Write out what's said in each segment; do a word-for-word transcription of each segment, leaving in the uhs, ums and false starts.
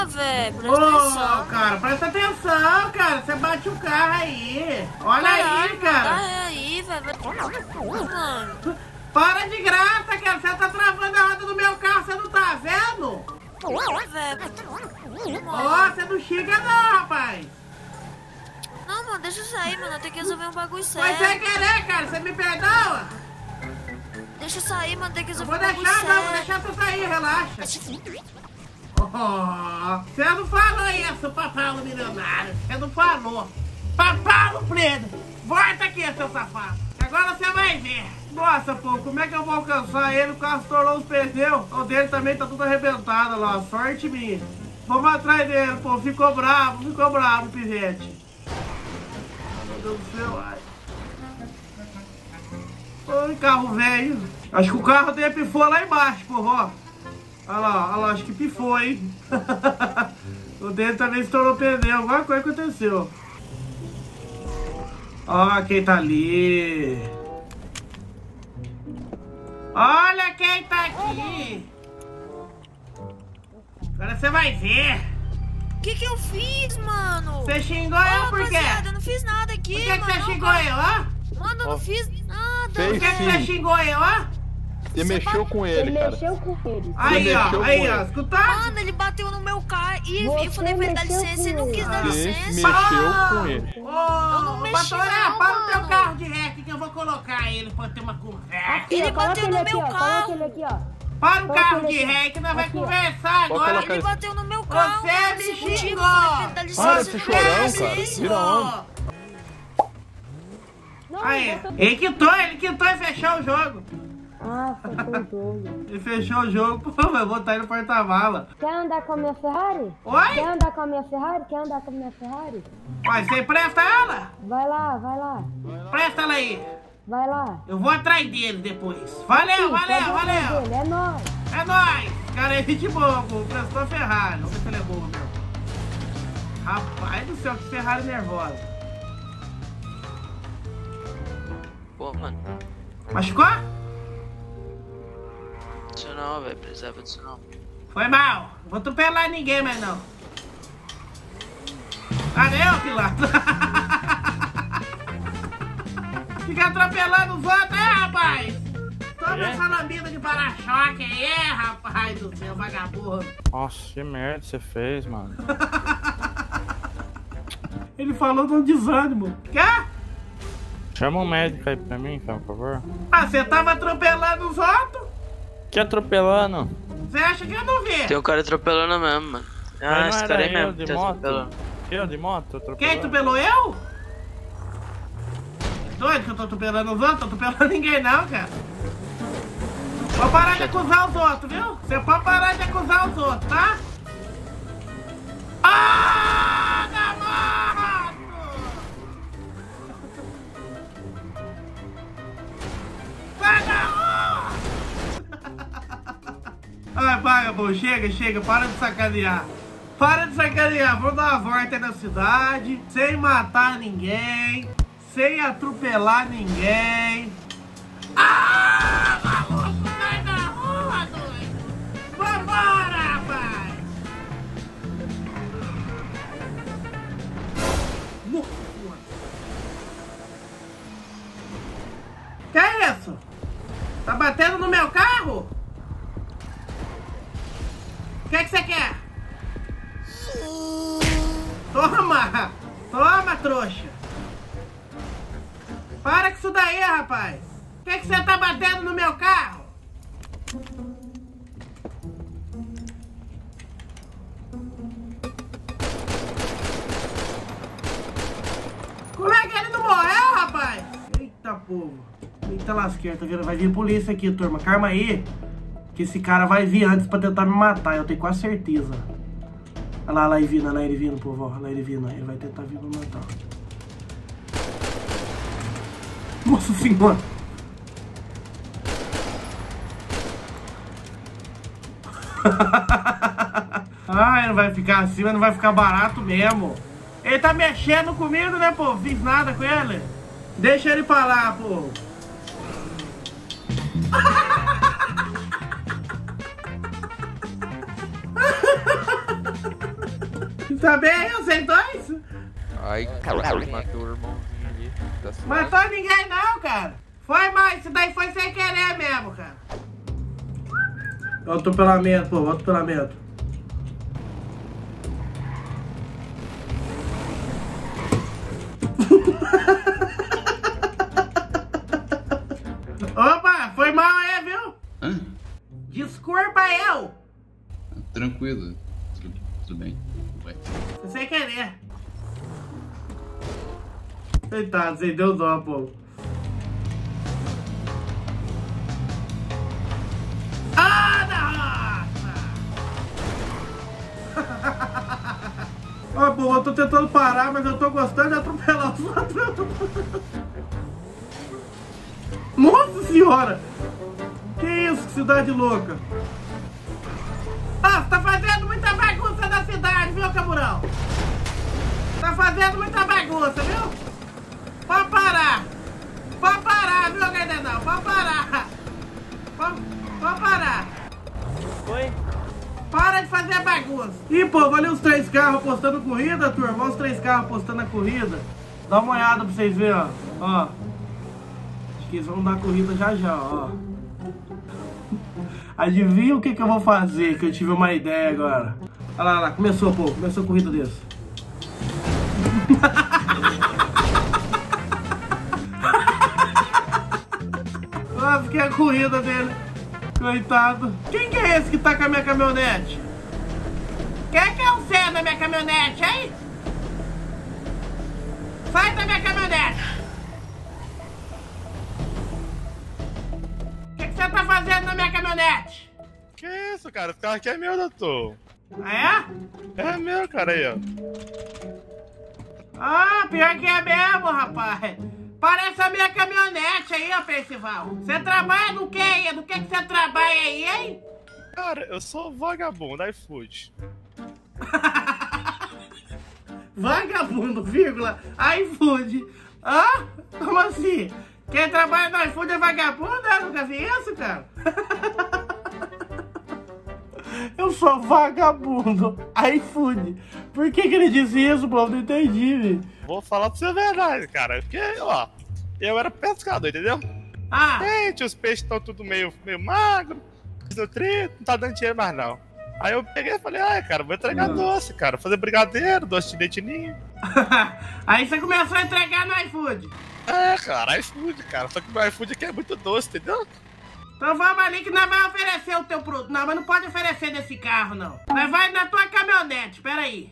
calma, velho. Presta Ô, atenção. cara, presta atenção, cara. Você bate o carro aí. Olha Caralho, aí, cara. Tá aí, velho. Mano. Para de graça, cara. Você tá travando a roda do meu carro, você não tá vendo? Velho. Ó, você não xinga não, rapaz. Não, mano, deixa eu sair, mano. Eu tenho que resolver um bagulho Foi sério. sem querer, cara. Você me perdoa? Deixa eu sair, mano. Tem que Eu resolver vou um bagulho deixar, não. Vou sério. deixar tu sair, relaxa. Oh, você não falou isso, Papalo Milionário. Você não falou. Papalo Preto. Volta aqui, seu safado. Agora você vai ver. Nossa, pô, como é que eu vou alcançar ele? O carro estourou os pneus. O dele também tá tudo arrebentado lá. Sorte minha. Vamos atrás dele, pô. Ficou bravo, ficou bravo, pivete. Meu Deus do céu, ai. Oi, carro velho. Acho que o carro dele pifou lá embaixo, pô, ó. Olha lá, olha lá, acho que pifou, hein? O dele também estourou o pneu. Alguma coisa aconteceu. Ó, quem tá ali. Olha quem tá aqui. Agora você vai ver. O que que eu fiz, mano? Você xingou Ô, eu por quê? rapaziada, eu não fiz nada aqui, Por que, que mano. você Não, xingou cara. eu, ó? Mano, eu não fiz nada, Fez Por que, que sim. você xingou eu, ó? Você mexeu com ele, Você cara. mexeu com ele. Aí, mexeu ó, aí, com ó, ele. escutar? Mano, ele bateu no meu carro e Você eu falei pra ele dar mexeu licença com e não quis dar ele. Você licença. mexeu com ele. Ô, não ô, mexi Batoré, não, para o teu mano. carro de ré aqui que eu vou colocar ele pra ter uma conversa. Aqui, Ele ó, coloca bateu ele no aqui, meu ó, carro. Coloca ele aqui, ó. Para o Coloca carro ele de aqui. ré que nós vamos Aqui, ó. conversar Pode agora. colocar Ele bateu no meu carro. Você mano, me sem motivo, xingou. eu falei pra ele dar licença Para e de não chorão, quis dar cara. licença. Vira onda. Não, Aí, bota- ele quitou, ele quitou e fechou o jogo. Ah, fechou o jogo. Ele fechou o jogo, pô, vai botar ele no porta-mala. Quer andar com a minha Ferrari? Oi? Quer andar com a minha Ferrari? Quer andar com a minha Ferrari? Vai, você empresta ela? Vai lá, vai lá. Presta ela aí. Vai lá. Eu vou atrás dele depois. Valeu, Pode valeu, ir atrás valeu. dele, é nóis. É nóis. Cara, é gente boa, pô. Prestou a Ferrari. Vamos ver se ele é boa mesmo. Rapaz do céu, que Ferrari nervosa. Pô, mano, Machucou? isso não, velho, precisava disso não. Foi mal. Não vou atropelar ninguém mais não. Cadê o piloto? Fica atropelando os outros, é, rapaz? Toma essa lambida de para-choque aí, é, rapaz do céu, vagabundo. Nossa, que merda você fez, mano. Ele falou de um desânimo. Quer? Chama um médico aí pra mim, por favor. Ah, você tava atropelando os outros? Que atropelando? Você acha que eu não vi? Tem um cara atropelando mesmo, mano. Ah, Mas não esse era cara aí eu mesmo, de tá moto? atropelando. Eu de moto? Atropelando? Quem atropelou eu? Doido que eu tô atropelando os outros? Tô atropelando ninguém não, cara. Pode parar de acusar os outros, viu? Você pode parar de acusar os outros, tá? Ah, da moto! Vagabundo! Ai, vagabundo, chega, chega, para de sacanear. Para de sacanear, vamos dar uma volta aí na cidade, sem matar ninguém, sem atropelar ninguém. Ah, maluco, sai da rua, doido! Vambora, rapaz! Nossa senhora! Que é isso? Tá batendo no meu carro? O que é que você quer? Toma! Toma, trouxa! Para com isso daí, rapaz! Por que que você tá batendo no meu carro? Como é que ele não morreu, rapaz? Eita, povo! Eita lasqueira, tá vendo? Vai vir polícia aqui, turma. Calma aí. Que esse cara vai vir antes pra tentar me matar, eu tenho quase certeza. Olha lá, olha lá ele vindo, olha lá ele vindo, povo, olha lá ele vindo, ele vai tentar vir me matar. Nossa senhora! Ai, não vai ficar assim, mas não vai ficar barato mesmo. Ele tá mexendo comigo, né, pô? Fiz nada com ele. Deixa ele pra lá, pô. Tá bem, vocês dois? Ai, cara, matou o irmãozinho ali. Tá suave. Matou ninguém não, cara. Foi mais, isso daí foi sem querer mesmo, cara. Olha o atropelamento, pô, olha o atropelamento. Opa, foi mal aí, viu? Hã? Desculpa eu. Tranquilo. Tudo, tudo bem. Ué. Foi sem querer. Coitado, você deu dó, pô. Ah, nossa! Ó, pô, eu tô tentando parar, mas eu tô gostando de atropelar os outros. Nossa senhora! Que isso, que cidade louca! Ah, você tá fazendo muita bagunça na cidade, viu, Camurão? Tá fazendo muita bagunça, viu? Pode parar! Pode parar, viu, Gardenal? Pode parar! Pode, pode parar! Oi? Para de fazer bagunça! Ih, pô, olha os três carros apostando corrida, turma. Olha os três carros apostando na corrida. Dá uma olhada pra vocês verem, ó. Ó. Acho que eles vão dar corrida já já, ó. Adivinha o que que eu vou fazer, que eu tive uma ideia agora. Olha lá, olha lá, começou, pô. Começou a corrida desse. Nossa, que é a corrida dele. Coitado. Quem que é esse que tá com a minha caminhonete? Quem que é você na minha caminhonete, hein? Sai da minha caminhonete. O que que você tá fazendo na minha caminhonete? Que isso, cara? Esse carro aqui é meu, doutor. Ah, é? É meu, cara, aí, ó. Ah, pior que é mesmo, rapaz. Parece a minha caminhonete aí, ó, Percival. Você trabalha no que aí? No que que você trabalha aí, hein? Cara, eu sou vagabundo, iFood. Vagabundo, vírgula, iFood. Ah? Como assim? Quem trabalha no iFood é vagabundo? Eu nunca vi isso, cara. Eu sou vagabundo, iFood. Por que que ele disse isso, pô? Não entendi, velho. Vou falar pra você a verdade, cara. Porque, ó, eu era pescador, entendeu? Ah, Gente, os peixes estão tudo meio, meio magro, desnutrido, não tá dando dinheiro mais não. Aí eu peguei e falei, ai, cara, vou entregar doce, cara. Fazer brigadeiro, doce de leite ninho. aí você começou a entregar no iFood. É, cara, iFood, cara. Só que o iFood aqui é muito doce, entendeu? Então vamos ali que nós vamos oferecer o teu produto. Não, mas não pode oferecer nesse carro, não. Nós vai na tua caminhonete, espera aí.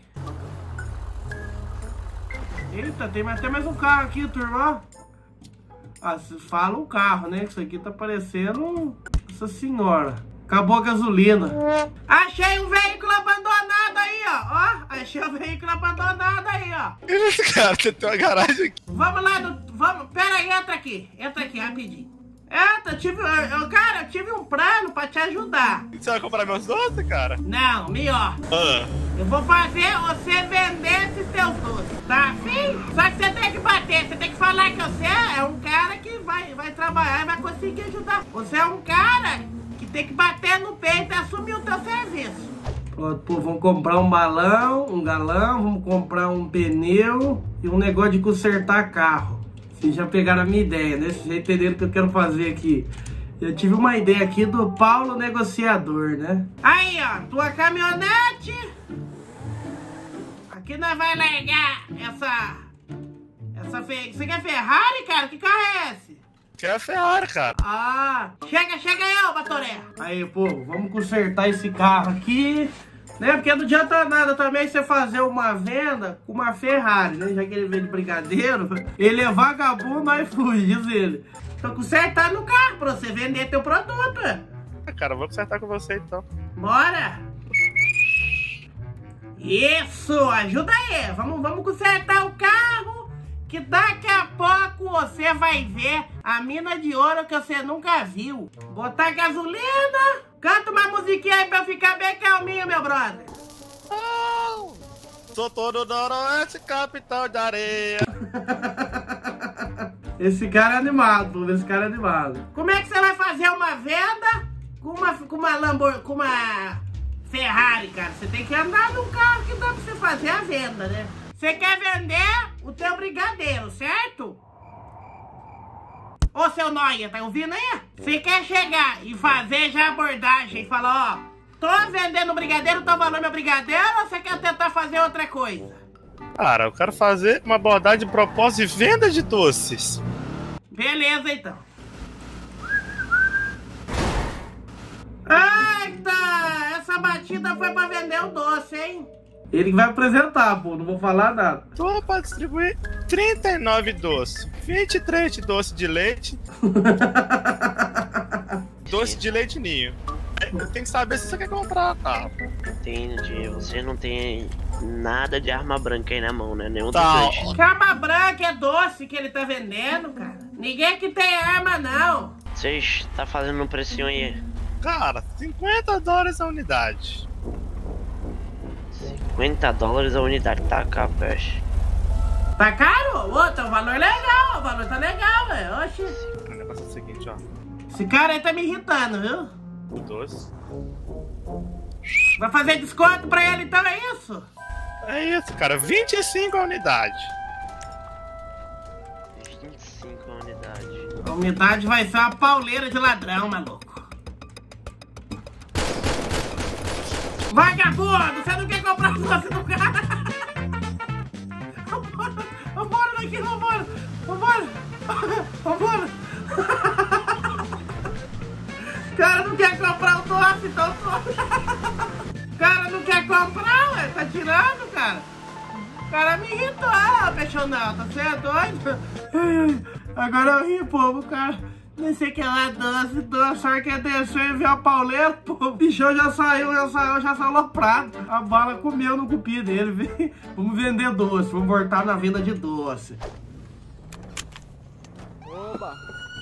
Eita, tem até mais um carro aqui, turma. Ah, fala um carro, né? Isso aqui tá parecendo... Nossa senhora. Acabou a gasolina. Achei um veículo abandonado aí, ó. Ó, achei um veículo abandonado aí, ó. Esse cara, você tem uma garagem aqui. Vamos lá, no, vamos... Pera aí, entra aqui. Entra aqui, rapidinho. Entra, eu tive... Eu, cara, eu tive um plano pra te ajudar. Você vai comprar meus doces, cara? Não, melhor. Ah. Eu vou fazer você vender esses teus doces, tá? Sim? Só que você tem que bater, você tem que falar que você é um cara que vai, vai trabalhar e vai conseguir ajudar. Você é um cara que tem que bater no peito e assumir o teu serviço. Pronto, pô, vamos comprar um balão, um galão, vamos comprar um pneu e um negócio de consertar carro. Vocês já pegaram a minha ideia, né? Vocês já entenderam o que eu quero fazer aqui. Eu tive uma ideia aqui do Paulo Negociador, né? Aí, ó, tua caminhonete. Aqui nós vai largar essa... Essa... Fe... Você quer Ferrari, cara? Que carro é esse? Que é a Ferrari, cara. Ah, chega, chega aí, ô Batoré. Aí, pô, vamos consertar esse carro aqui, né? Porque não adianta nada também você fazer uma venda com uma Ferrari, né? Já que ele vende brigadeiro, ele é vagabundo no iFood, diz ele. Então consertar no carro pra você vender teu produto. Ah, cara, eu vou consertar com você então. Bora! Isso, ajuda aí. Vamos, vamos consertar o carro, que daqui a pouco você vai ver a mina de ouro que você nunca viu. Botar gasolina. Canta uma musiquinha aí pra eu ficar bem calminho, meu brother. Oh, sou todo noroeste, capital de areia. Esse cara é animado, esse cara é animado. Como é que você vai fazer uma venda com uma, com uma Lamborghini, com uma Ferrari, cara. Você tem que andar num carro que dá pra você fazer a venda, né? Você quer vender o teu brigadeiro, certo? Ô, seu Noia, tá ouvindo aí? Você quer chegar e fazer já a abordagem e falar, ó, tô vendendo brigadeiro, tô valendo meu brigadeiro, ou você quer tentar fazer outra coisa? Cara, eu quero fazer uma abordagem de propósito de venda de doces. Beleza, então. Eita! Essa batida foi pra vender o doce, hein? Ele vai apresentar, pô. Não vou falar nada. Tô pra distribuir trinta e nove doces. vinte e três de doce de leite. Doce de leite ninho. Tem que saber se você quer comprar, tá? Entendi. Você não tem nada de arma branca aí na mão, né? Nenhum Tá. dos dois. Arma branca é doce que ele tá vendendo, cara. Ninguém que tem arma, não. Você está fazendo um precinho aí? Cara, cinquenta dólares a unidade. cinquenta dólares a unidade. Tá cá, peixe. Tá caro? Ô, tá um valor legal. O valor tá legal, velho. Oxi. O negócio é o seguinte, ó. Esse cara aí tá me irritando, viu? O doce. Vai fazer desconto pra ele, então é isso? É isso, cara. vinte e cinco a unidade. vinte e cinco a unidade. A unidade vai ser uma pauleira de ladrão, maluco. Vagabundo, você não quer comprar o doce do cara? Vambora, vambora daqui, vambora, vambora, vambora. O cara não quer comprar o doce, então o cara não quer comprar, ué, tá tirando, cara. O cara me irritou, apaixonado, você é doido? Agora eu ri, povo, cara. Nem sei que é lá, doce, doce, só que desceu e viu a pauleira, pô, o bichão já saiu, já saiu, já saiu aloprado. A bala comeu no cupi dele, viu? Vamos vender doce, vamos voltar na venda de doce. Oba!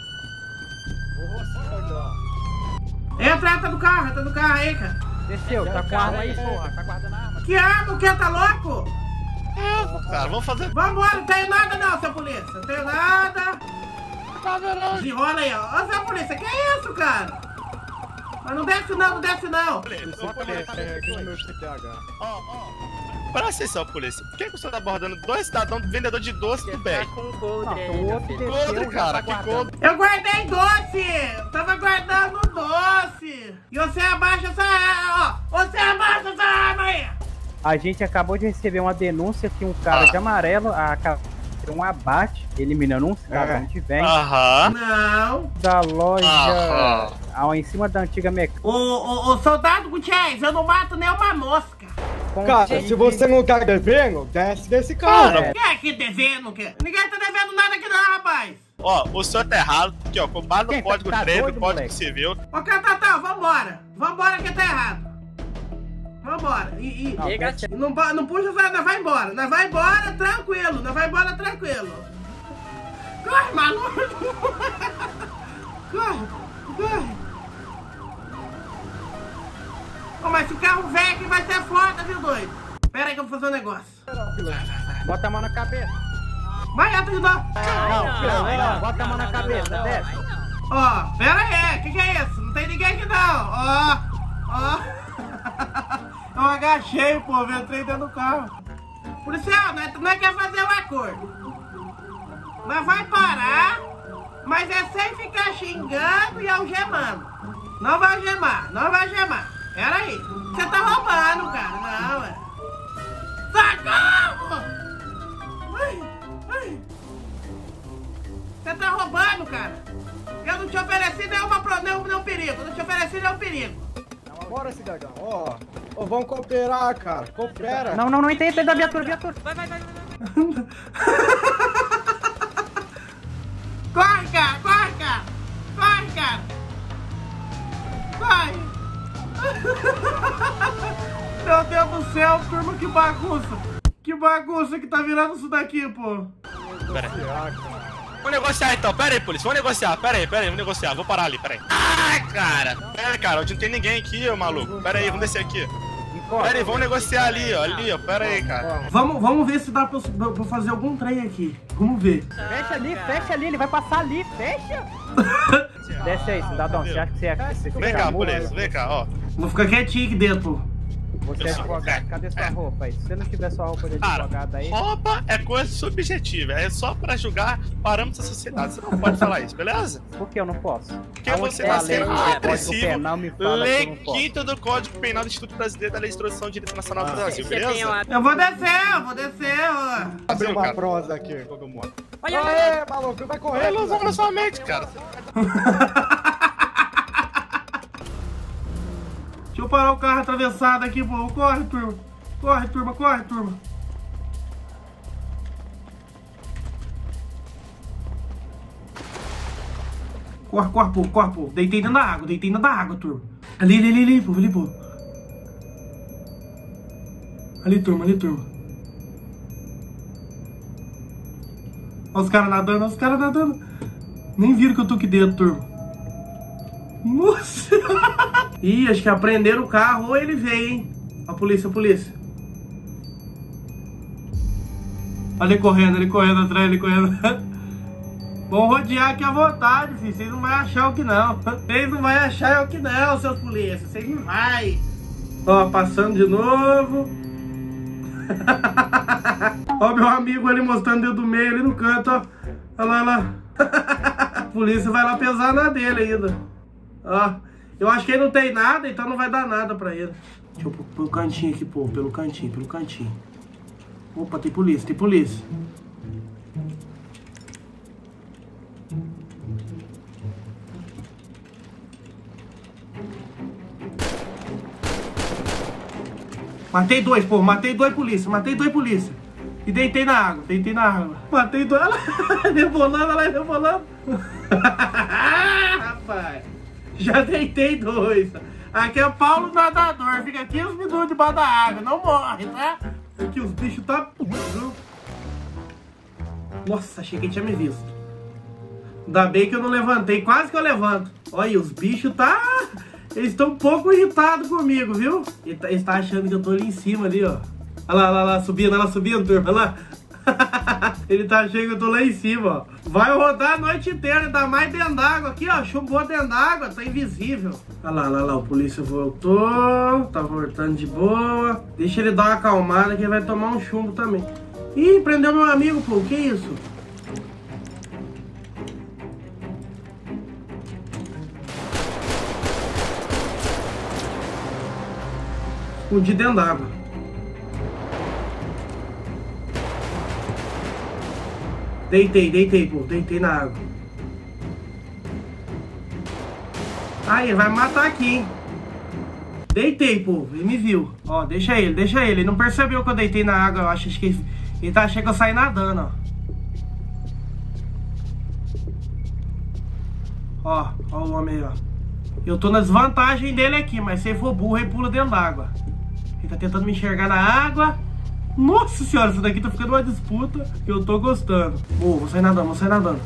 Entra, entra no carro, entra no carro aí, cara. Desceu, tá com a arma aí, porra. Tá guardando a arma. Que arma, o que? Tá louco? É, cara, vamos fazer. Vambora, não tenho nada não, seu polícia, não tenho nada. Desenrola aí, ó. Ô, seu polícia, que é isso, cara? Mas não desce não, não desce não. Ó, ó. Presta atenção, polícia. Por que, que o senhor tá abordando dois cidadãos vendedor de doce do bem? Com o coldre aí, meu filho. Coldre, cara, que coldre. Eu guardei doce! Eu tava guardando doce! E você abaixa essa arma, ó! Você abaixa essa arma aí! A gente acabou de receber uma denúncia que um cara Ah. de amarelo acabou de um abate, eliminando um cidadão de vem Aham. Não! da loja Aham. ao em cima da antiga mecânica. Ô, ô, ô, soldado Gutierrez, eu não mato nem uma mosca! Cara, se você não tá devendo, desce desse carro. Cara, Quem é que devendo? Que? Ninguém tá devendo nada aqui não, rapaz! ó, o senhor tá errado, aqui, ó, com base no Quem? Código Tá treze, doido, no Código moleque? Civil. Ô, Catatão, vambora! Vambora que tá errado! Vambora! E, e, Chega, e não, pa- não puxa, nós nós vai embora! Nós vai embora tranquilo! Nós vai embora tranquilo! Corre, maluco! Corre! Corre! Ô, mas se o carro vem aqui vai ser foda, viu, doido? Pera aí que eu vou fazer um negócio. Bota a mão na cabeça. Vai, entra de novo. Não, não, não, bota a mão na cabeça, desce. Ó, pera aí, que que é isso? Não tem ninguém aqui não. Ó, ó. Eu agachei, pô, eu entrei dentro do carro. Policial, nós, nós quer fazer um acordo. Nós vai parar, mas é sem ficar xingando e algemando. Não vai algemar, não vai algemar. Pera aí. Você tá roubando, cara. Não, é. Socorro! Ai, ai. Você tá roubando, cara. Eu não te ofereci nenhuma, pro- nenhum, nenhum perigo. Eu não te ofereci nenhum perigo. Bora, cidadão. Ó, ó, vamos cooperar, cara. Coopera. Não, não, não entende, entende da viatura, viatura. Vai, vai, vai, vai. Corre, cara, corre, cara. Corre, cara. Corre. Meu Deus do céu, turma, que bagunça. Que bagunça que tá virando isso daqui, pô. Pera aí. Vamos negociar então, pera aí, polícia, vamos negociar, pera aí, pera aí, vamos negociar, vou parar ali, pera aí. Ai, cara, pera aí, cara, onde não tem ninguém aqui, ô maluco, pera aí, vamos descer aqui. Pera aí, vamos negociar ali, ó, ali, ó, pera aí, cara. Vamos, vamos ver se dá pra, eu- pra fazer algum trem aqui. Vamos ver. Fecha ali, fecha ali, ele vai passar ali, fecha. Desce aí, cidadão, você acha que você é... Você Vem cá, polícia, vem cá, ó. Vou ficar quietinho aqui dentro, pô. Você é advogado, cadê sua roupa aí? Se você não tiver sua roupa de Cara, advogado aí... roupa é coisa subjetiva, é só pra julgar parâmetros da sociedade. Você não pode falar isso, beleza? Por que eu não posso? Porque Aonde você tem a tá sendo lei, o Código agressivo. Penal me fala que eu Lei não posso. quinta do Código Penal do Instituto Brasileiro da Lei de Introdução ao Direito Nacional do Brasil, Você beleza? tem uma- Eu vou descer, eu vou descer, ó. Abre uma cara. prosa aqui. Todo mundo. Olha, Aê, maluco, vai correr. É ilusão na sua mente, cara. Deixa eu parar o carro atravessado aqui, pô. Corre, turma. Corre, turma, corre, turma. Corre, corre, pô, corre, pô. Deitei dentro da água, deitei dentro da água, turma. Ali, ali, ali, ali, pô, ali, pô. Ali, turma, ali, turma. Olha os caras nadando, olha os caras nadando. Nem viram que eu tô aqui dentro, turma. Nossa! Ih, acho que aprenderam o carro ou ele veio, hein? A polícia, a polícia. Olha ele correndo, ele correndo atrás, ele correndo. Vão rodear aqui à vontade, filho. Vocês não vão achar o que não. Vocês não vão achar o que não, seus polícias. Vocês não vai. Ó, passando de novo. Ó, meu amigo ali mostrando o dedo do meio ali no canto, ó. Olha lá, olha lá. A polícia vai lá pesar na dele ainda. Ó, eu acho que ele não tem nada, então não vai dar nada pra ele. Deixa eu pôr pelo cantinho aqui, pô. Pelo cantinho, pelo cantinho. Opa, tem polícia, tem polícia. Matei dois, pô. Matei dois polícia. Matei dois polícia. E deitei na água. Deitei na água. Matei dois. Olha lá. Rebolando, olha lá, rebolando. Rapaz. Já deitei dois. Aqui é Paulo Nadador. Fica quinze minutos debaixo da água. Não morre, tá? Aqui os bichos tá... Nossa, achei que ele tinha me visto. Ainda bem que eu não levantei. Quase que eu levanto. Olha, os bichos tá... Eles estão um pouco irritados comigo, viu? Ele tá, ele tá achando que eu tô ali em cima, ali, ó. Olha lá, olha lá, subindo, olha lá, subindo, turma, olha lá. Ele tá achando que eu tô lá em cima, ó. Vai rodar a noite inteira, ainda mais dentro d'água. Aqui, ó, chumbou dentro d'água, tá invisível. Olha lá, olha lá, o polícia voltou. Tá voltando de boa. Deixa ele dar uma acalmada que ele vai tomar um chumbo também. Ih, prendeu meu amigo, pô, que isso? Escondi dentro d'água. Deitei, deitei, pô. Deitei na água. Aí, ele vai me matar aqui, hein? Deitei, pô. Ele me viu. Ó, deixa ele, deixa ele. Ele não percebeu que eu deitei na água, eu acho. Acho que ele, ele tá achando que eu saí nadando, ó. Ó, ó o homem aí, ó. Eu tô na desvantagem dele aqui, mas se ele for burro, ele pula dentro d'água. Ele tá tentando me enxergar na água. Nossa senhora, isso daqui tá ficando uma disputa que eu tô gostando. Ô, oh, vou sair nadando, vou sair nadando.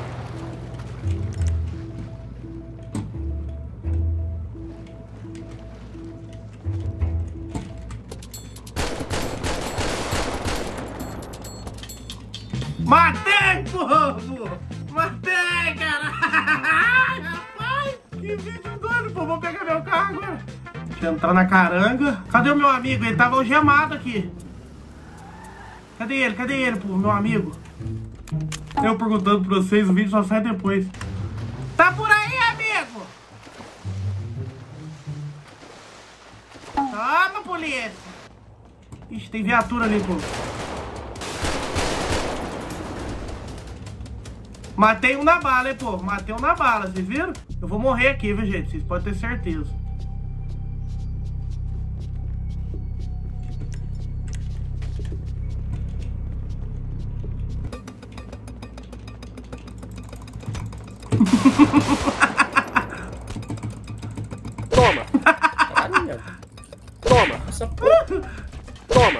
Matei, povo! Matei, cara! Rapaz, que vídeo doido, pô. Vou pegar meu carro agora. Deixa eu entrar na caranga. Cadê o meu amigo? Ele tava algemado aqui. Cadê ele? Cadê ele, pô, meu amigo? Eu perguntando pra vocês, o vídeo só sai depois. Tá por aí, amigo? Toma, polícia. Ixi, tem viatura ali, pô. Matei um na bala, hein, pô. Matei um na bala, vocês viram? Eu vou morrer aqui, viu, gente? Vocês podem ter certeza. Toma! Caralho, meu. Toma! Essa porra! Toma!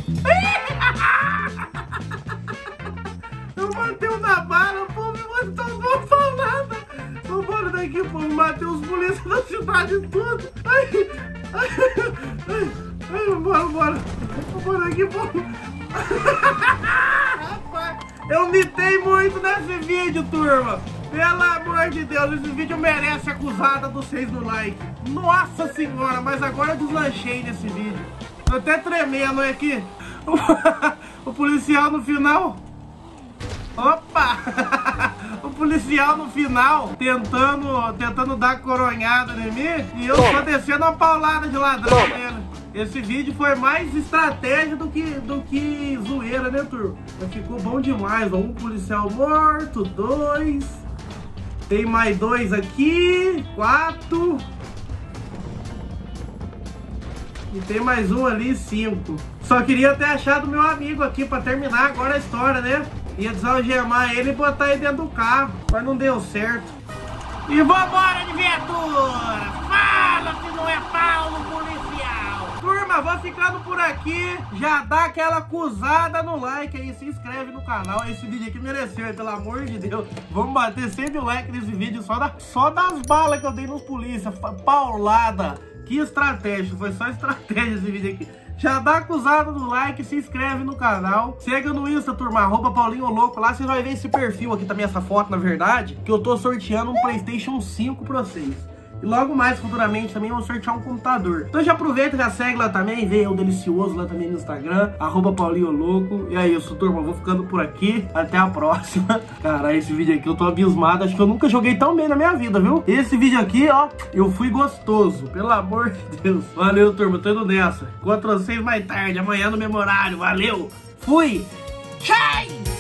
Eu matei um na bala, pô, mas não vou falar nada. Vambora daqui, pô, matei os polícias da cidade tudo. Ai, ai, ai, ai, vambora, vambora. Vambora daqui, pô. Rapaz, eu mitei muito nesse vídeo, turma. Pelo amor de Deus, esse vídeo merece acusada dos seis no like. Nossa senhora, mas agora eu deslanchei nesse vídeo. Tô até tremendo aqui. O policial no final... Opa! O policial no final tentando, tentando dar coronhada em mim e eu só descendo uma paulada de ladrão nele. Esse vídeo foi mais estratégia do que, do que zoeira, né, turma? Mas ficou bom demais, ó. Um policial morto, dois. Tem mais dois aqui, quatro. E tem mais um ali, cinco. Só queria ter achado meu amigo aqui pra terminar agora a história, né? Ia desalgemar ele e botar ele dentro do carro, mas não deu certo. E vambora de viatura! Fala se não é Paulo policial! Turma, vou ficando por aqui. Já dá aquela acusada no like aí, se inscreve no canal. Esse vídeo aqui mereceu, pelo amor de Deus. Vamos bater cem mil likes nesse vídeo só, da, só das balas que eu dei nos polícia. Paulada! Que estratégia, foi só estratégia esse vídeo aqui. Já dá acusado no like, se inscreve no canal. Segue no Insta, turma, arroba Paulinho Louco. Lá você vai ver esse perfil aqui também, essa foto, na verdade, que eu tô sorteando um PlayStation cinco pra vocês. E logo mais, futuramente, também vou sortear um computador. Então já aproveita, já segue lá também, vê o Delicioso lá também no Instagram, arroba Paulinho Louco. E é isso, turma, eu vou ficando por aqui. Até a próxima. Caralho, esse vídeo aqui eu tô abismado. Acho que eu nunca joguei tão bem na minha vida, viu? Esse vídeo aqui, ó, eu fui gostoso. Pelo amor de Deus. Valeu, turma, tô indo nessa. Encontro vocês mais tarde, amanhã no mesmo horário. Valeu. Fui. Tchau.